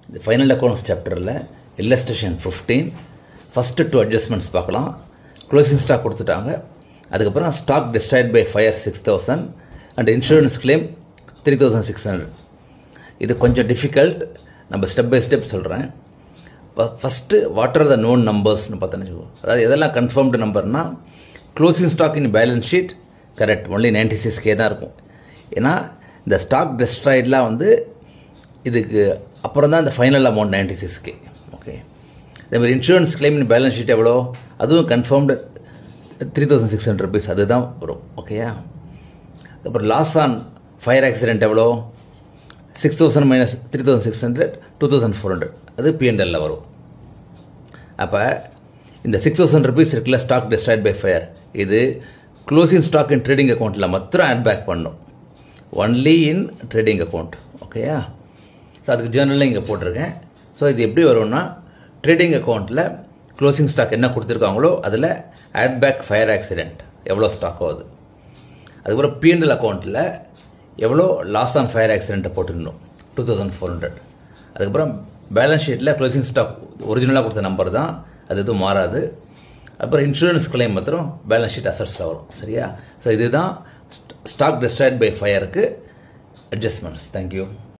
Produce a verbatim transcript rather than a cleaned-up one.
இந்த final accounts சாப்டரில் illustration fifteen first to adjustments பார்க்கலாம். க்ளோசிங் ஸ்டாக் கொடுத்துட்டாங்க. அதுக்கப்புறம் stock destroyed by fire six thousand and insurance claim three thousand six hundred. இது கொஞ்சம் difficult, நம்ம ஸ்டெப் பை ஸ்டெப் சொல்கிறேன். First what are the known நம்பர்ஸ்னு பார்த்தோன்னு, அதாவது எதெல்லாம் கன்ஃபார்ம்டு நம்பர்னால் closing stock in balance sheet correct only ninety six K தான் இருக்கும். ஏன்னா இந்த ஸ்டாக் டிஸ்ட்ராய்டெலாம் வந்து இதுக்கு அப்புறம் தான் இந்த final amount ninety six K. Okay, இதேமாதிரி insurance claim in balance sheet எவ்வளோ, அதுவும் confirmed three thousand six hundred rupees அதுதான் வரும். ஓகேயா, அப்புறம் லாஸ் ஆன் ஃபயர் ஆக்சிடென்ட் எவ்வளோ, six thousand minus three thousand six hundred two thousand four hundred அது பிஎன்எல்ல வரும். அப்போ இந்த சிக்ஸ் தௌசண்ட் ருபீஸ் இருக்குல்ல ஸ்டாக் டிஸ்ட்ராய்ட் பை ஃபயர், இது க்ளோசிங் ஸ்டாக் இன் ட்ரேடிங் அக்கௌண்ட்டில் மாத்திரம் ஆட் பேக் பண்ணும், ஒன்லி இன் ட்ரேடிங் அக்கௌண்ட். ஓகேயா, ஸோ அதுக்கு ஜேர்னலில் இங்கே போட்டிருக்கேன். ஸோ இது எப்படி வரும்னா ட்ரேடிங் அக்கௌண்ட்டில் க்ளோசிங் ஸ்டாக் என்ன கொடுத்துருக்காங்களோ அதில் ஆட் பேக் ஃபயர் ஆக்சிடென்ட் எவ்வளோ ஸ்டாக் ஆகுது, அதுக்கப்புறம் பிஎன்எல் அக்கௌண்ட்டில் எவ்வளோ லாஸ் ஆன் ஃபயர் ஆக்சிடென்ட்டை போட்டுருந்தோம் டூ தௌசண்ட் ஃபோர் ஹண்ட்ரட். அதுக்கப்புறம் பேலன்ஸ் ஷீட்டில் க்ளோசிங் ஸ்டாக் ஒரிஜினலாக கொடுத்த நம்பர் தான், அது எதுவும் மாறாது. அப்புறம் இன்சூரன்ஸ் கிளைம் மாத்திரம் பேலன்ஸ் ஷீட் அசட்ஸில் வரும். சரியா, ஸோ இதுதான் ஸ்டாக் டிஸ்ட்ராய்ட் பை ஃபயருக்கு அட்ஜஸ்ட்மெண்ட்ஸ். தேங்க்யூ.